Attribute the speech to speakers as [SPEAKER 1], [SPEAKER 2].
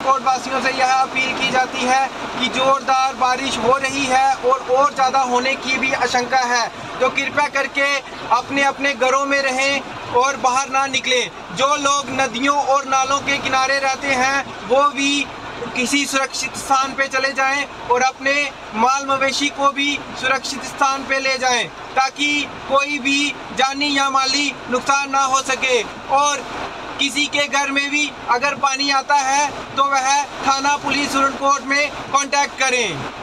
[SPEAKER 1] Coat वासियों से यह अपील की जाती है कि जोरदार बारिश हो रही है और ज़्यादा होने की भी आशंका है, तो कृपया करके अपने अपने घरों में रहें और बाहर ना निकलें। जो लोग नदियों और नालों के किनारे रहते हैं वो भी किसी सुरक्षित स्थान पे चले जाएं और अपने माल मवेशी को भी सुरक्षित स्थान पे ले जाएं ताकि कोई भी जानी या माली नुकसान ना हो सके। और किसी के घर में भी अगर पानी आता है तो वह थाना पुलिस सुरनकोट में कांटेक्ट करें।